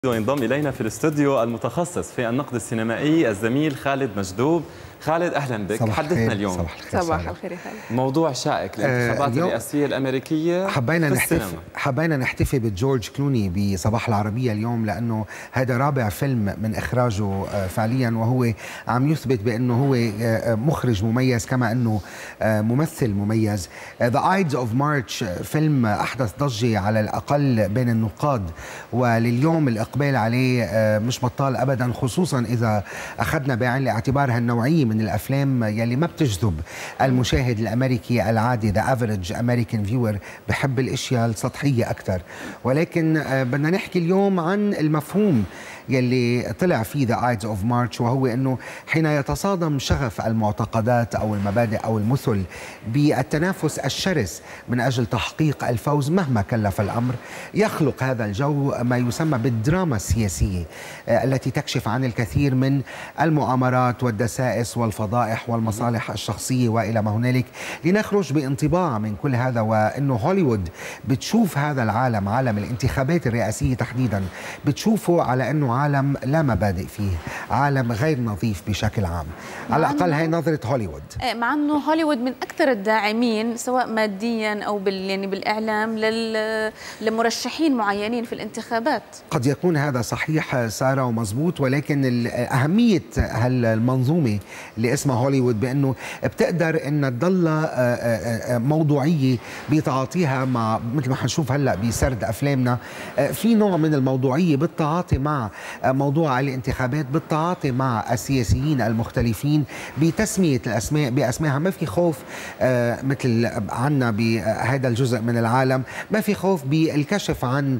وينضم إلينا في الاستوديو المتخصص في النقد السينمائي الزميل خالد مجدوب. خالد أهلا بك. حدثنا اليوم. صباح الخير يا خالد. موضوع شائك، الانتخابات الرئاسية الأمريكية. حبينا نحتفي بجورج كلوني بصباح العربية اليوم، لأنه هذا رابع فيلم من إخراجه فعليا، وهو عم يثبت بأنه هو مخرج مميز كما أنه ممثل مميز. The Ides of March فيلم أحدث ضجة على الأقل بين النقاد، ولليوم الإقبال عليه مش بطال أبدا، خصوصا إذا أخذنا بعين الاعتبار هالنوعية من الأفلام يلي ما بتجذب المشاهد الأمريكي العادي. The average American viewer بحب الأشياء السطحية أكثر. ولكن بدنا نحكي اليوم عن المفهوم يلي طلع فيه The Ides of March، وهو أنه حين يتصادم شغف المعتقدات أو المبادئ أو المثل بالتنافس الشرس من أجل تحقيق الفوز مهما كلف الأمر، يخلق هذا الجو ما يسمى بالدراما السياسية التي تكشف عن الكثير من المؤامرات والدسائس والفضائح والمصالح الشخصية وإلى ما هنالك. لنخرج بانطباع من كل هذا، وأنه هوليوود بتشوف هذا العالم، عالم الانتخابات الرئاسية تحديدا، بتشوفه على أنه عالم لا مبادئ فيه، عالم غير نظيف بشكل عام. على الأقل هي نظرة هوليوود. مع أنه هوليوود من أكثر الداعمين سواء ماديا أو يعني بالإعلام لمرشحين معينين في الانتخابات. قد يكون هذا صحيح سارة ومزبوط، ولكن أهمية هالمنظومة اللي اسمها هوليوود بأنه بتقدر أن تضل موضوعية بتعاطيها مع، مثل ما حنشوف هلأ بسرد أفلامنا، في نوع من الموضوعية بالتعاطي مع موضوع الانتخابات، بالتعاطي مع السياسيين المختلفين، بتسمية الأسماء بأسمائها. ما في خوف مثل عنا بهذا الجزء من العالم، ما في خوف بالكشف عن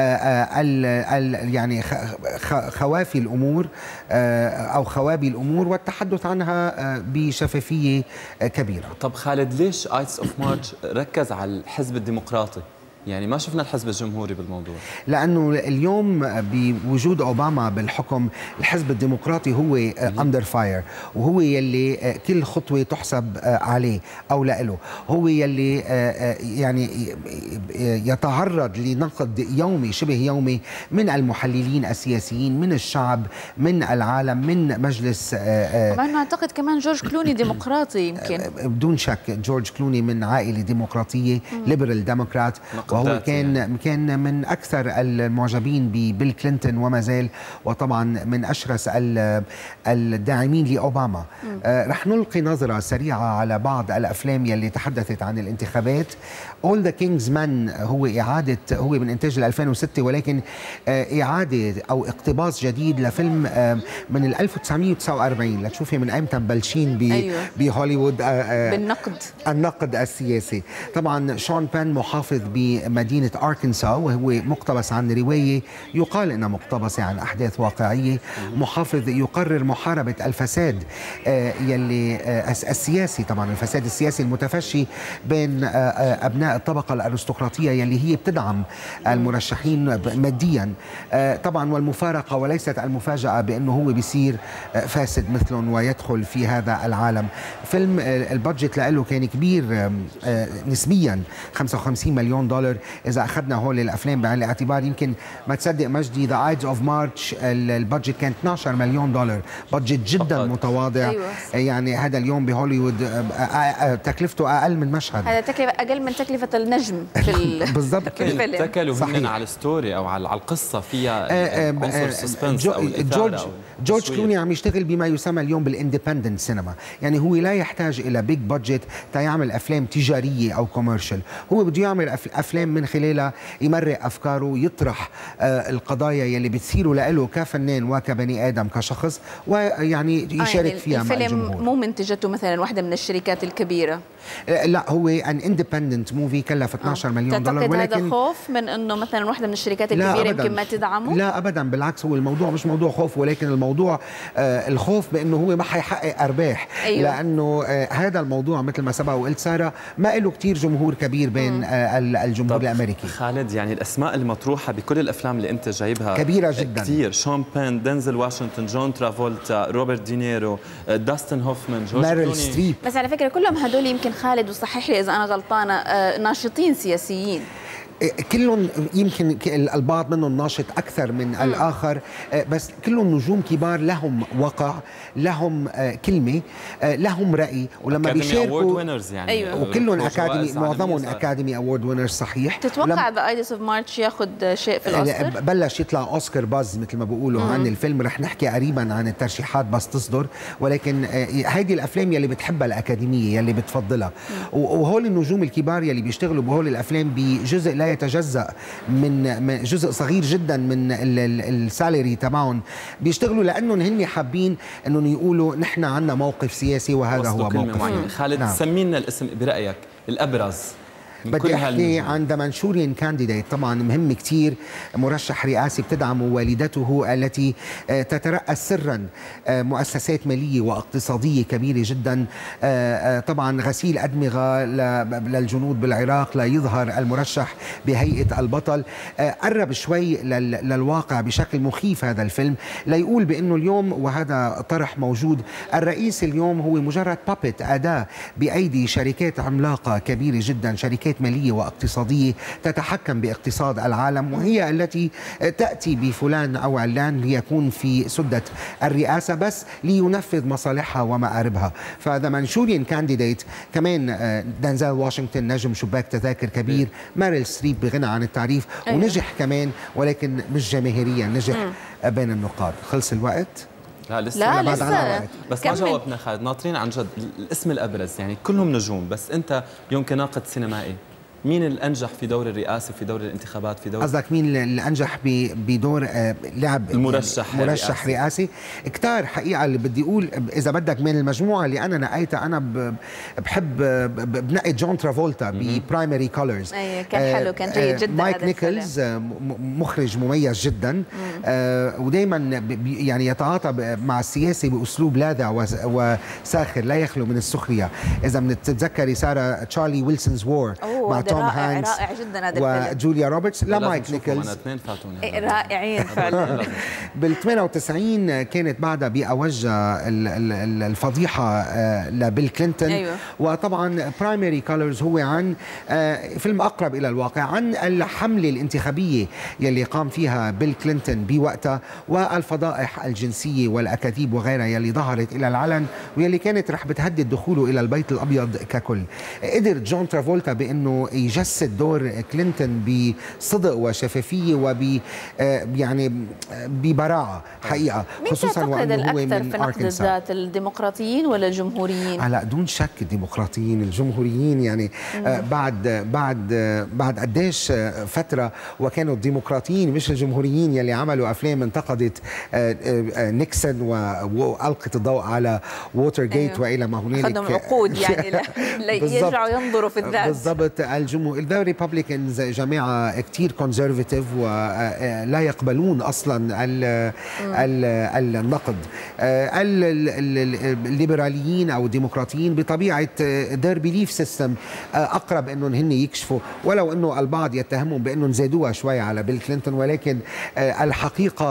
يعني خوافي الأمور أو خوابي الأمور والتحدث عنها بشفافية كبيرة. طب خالد، ليش Ides of March ركز على الحزب الديمقراطي؟ يعني ما شفنا الحزب الجمهوري بالموضوع. لأنه اليوم بوجود أوباما بالحكم، الحزب الديمقراطي هو أندر فاير، وهو يلي كل خطوة تحسب عليه أو له، هو يلي يعني يتعرض لنقد يومي شبه يومي من المحللين السياسيين، من الشعب، من العالم، من مجلس. طبعا أعتقد كمان جورج كلوني ديمقراطي يمكن. بدون شك جورج كلوني من عائلة ديمقراطية، ليبرال ديمقراط، وهو كان من أكثر المعجبين ببيل كلينتون وما زال، وطبعا من أشرس الداعمين لأوباما. رح نلقي نظرة سريعة على بعض الأفلام يلي تحدثت عن الانتخابات. All the King's Men هو من إنتاج 2006، ولكن إعادة أو اقتباس جديد لفيلم من 1949. لتشوفي من أيمتى مبلشين بهوليوود النقد السياسي. طبعا شون بين محافظ بمدينة أركنسا، وهو مقتبس عن رواية يقال أنها مقتبسة عن أحداث واقعية. محافظ يقرر محاربة الفساد يلي السياسي، طبعا الفساد السياسي المتفشي بين أبناء الطبقة الأرستقراطية يلي هي بتدعم المرشحين ماديا طبعا، والمفارقة وليست المفاجأة بأنه هو بيصير فاسد مثلهم ويدخل في هذا العالم. فيلم البادجت له كان كبير نسبيا، 55 مليون دولار. إذا أخذنا هول الأفلام بعين الاعتبار، يمكن ما تصدق مجدي The Ides of March البادجت كان 12 مليون دولار، بادجت جدا متواضع. يعني هذا اليوم بهوليوود تكلفته أقل من مشهد، هذا تكلفة أقل من تكلفة النجم في بالضبط. اتكلوا هن على الستوري أو على القصة فيها عنصر سسبنس أو الإثارة. جورج كلوني عم يشتغل بما يسمى اليوم بالاندبندنت سينما، يعني هو لا يحتاج إلى بيج بادجت تيعمل أفلام تجارية أو كوميرشال. هو بده يعمل أفلام من خلالها يمرق أفكاره، يطرح القضايا يلي بتثيره له كفنان وكبني آدم كشخص، ويعني يشارك فيها مع الجمهور. الفيلم مو منتجته مثلا واحدة من الشركات الكبيرة، لا هو ان اندبندنت موفي كلف 12 مليون دولار. ولكن هذا خوف من انه مثلا واحدة من الشركات الكبيرة يمكن ما تدعمه؟ لا ابدا، بالعكس، هو الموضوع مش موضوع خوف، ولكن الموضوع الخوف بانه هو ما حيحقق ارباح. لانه هذا الموضوع مثل ما سبق وقلت ساره، ما له كثير جمهور كبير بين الجمهور الامريكي. خالد، يعني الاسماء المطروحه بكل الافلام اللي انت جايبها كبيره جدا كثير، شون بين، دينزل واشنطن، جون ترافولتا، روبرت دينيرو، داستن هوفمان، جورج كلوني. بس على فكره كلهم هدول يمكن خالد، وصحح لي اذا انا غلطانه، ناشطين سياسيين. كلهم يمكن البعض منهم ناشط أكثر من الآخر، بس كلهم نجوم كبار، لهم وقع، لهم كلمة، لهم رأي، ولما بيشاركوا يعني أيوة. وكلهم أكاديمي، معظمهم أكاديمي أوورد وينرز صحيح. تتوقع ذا ايدس اوف مارتش ياخذ شيء في الأوسكار؟ بلش يطلع أوسكار باز مثل ما بيقولوا عن الفيلم. رح نحكي قريبا عن الترشيحات بس تصدر، ولكن هيدي الأفلام يلي بتحبها الأكاديمية يلي بتفضلها، وهول النجوم الكبار يلي بيشتغلوا بهول الأفلام بجزء لا يتجزأ من جزء صغير جدا من السالري تبعهم، بيشتغلوا لأنهم هن حابين أنهم يقولوا نحن عنا موقف سياسي وهذا هو موقف. خالد سمينا الاسم برأيك الأبرز. بدي احكي عن ذا مانشوريان كانديديت، طبعا مهم كثير، مرشح رئاسي بتدعمه والدته التي تترأس سرا مؤسسات ماليه واقتصاديه كبيره جدا. طبعا غسيل ادمغه للجنود بالعراق لا يظهر المرشح بهيئه البطل. قرب شوي للواقع بشكل مخيف هذا الفيلم، ليقول بانه اليوم، وهذا طرح موجود، الرئيس اليوم هو مجرد بابت، اداه بايدي شركات عملاقه كبيره جدا، شركات مالية واقتصادية تتحكم باقتصاد العالم، وهي التي تأتي بفلان أو علان ليكون في سدة الرئاسة بس لينفذ مصالحها ومآربها. فذا مانشوريان كانديديت كمان دنزل واشنطن نجم شباك تذاكر كبير، ماريل ستريب بغنى عن التعريف، ونجح كمان ولكن مش جماهيريا، نجح بين النقاد. خلص الوقت؟ لا لسه. لا لسه. بس ما جاوبنا خالد، ناطرين عن جد الاسم الابرز، يعني كلهم نجوم، بس انت اليوم كناقد سينمائي مين الانجح في دور الرئاسه، في دور الانتخابات، في دور قصدك مين اللي انجح بدور لعب مرشح رئاسي؟ كتار حقيقه. اللي بدي اقول اذا بدك من المجموعه اللي انا نقيتها، انا بحب بنقي جون ترافولتا ببرايمري كولرز. ايوه كان حلو، كان جيد جدا. مايك نيكلز مخرج مميز جدا، ودائما يعني يتعاطى مع السياسي باسلوب لاذع وساخر لا يخلو من السخريه. اذا بنتذكري ساره تشارلي ويلسونز وور مع توم هانكس، رائع جدا هذا الفيلم، وجوليا روبرتس، لا مايك نيكلز، انا اثنين فاتوني رائعين فعلا. بال 98 كانت بعدها بأوج الفضيحه لبيل كلينتون. أيوة. وطبعا برايمري كولرز هو عن فيلم اقرب الى الواقع، عن الحمله الانتخابيه يلي قام فيها بيل كلينتون بوقتها، والفضائح الجنسيه والاكاذيب وغيرها يلي ظهرت الى العلن، ويلي كانت رح بتهدد دخوله الى البيت الابيض ككل. قدر جون ترافولتا بانه يجسد دور كلينتون بصدق وشفافيه يعني ببراعه حقيقه، خصوصا وانه هو من الاكثر في نقد الذات، الديمقراطيين ولا الجمهوريين؟ لا دون شك الديمقراطيين. الجمهوريين يعني بعد قديش فتره وكانوا الديمقراطيين مش الجمهوريين يلي عملوا افلام انتقدت نيكسون والقت الضوء على ووتر جيت. أيوه. والى ما هنالك، خدهم عقود يعني ليرجعوا ينظروا في الذات. بالضبط. الجمهور الريببليكنز جماعه كثير كونزرفاتيف ولا يقبلون اصلا النقد. الليبراليين او الديمقراطيين بطبيعه their belief system اقرب انهم هن يكشفوا، ولو انه البعض يتهمهم بانهم زادوها شوي على بيل كلينتون، ولكن الحقيقه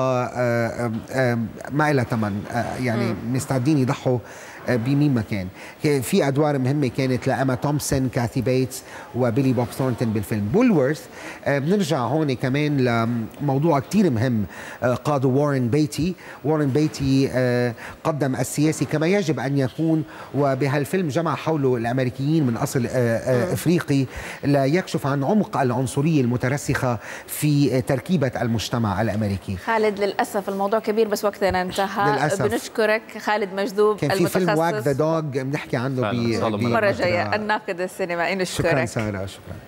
ما لها ثمن، يعني مستعدين يضحوا بمين ما كان. في ادوار مهمه كانت لأما تومسون، كاثي بيتس، وبيلي بوب ثورنتون بالفيلم بولورث. بنرجع هون كمان لموضوع كتير مهم قاده وارن بيتي. وارن بيتي قدم السياسي كما يجب ان يكون، وبهالفيلم جمع حوله الامريكيين من اصل افريقي ليكشف عن عمق العنصريه المترسخه في تركيبه المجتمع الامريكي. خالد للاسف الموضوع كبير بس وقتنا انتهى. للأسف. بنشكرك خالد مجذوب المتخصص. واك ذا دوغ بنحكي عنه المرة الجاية. الناقد السينمائي. نشكرك. شكرا سارة، شكرا.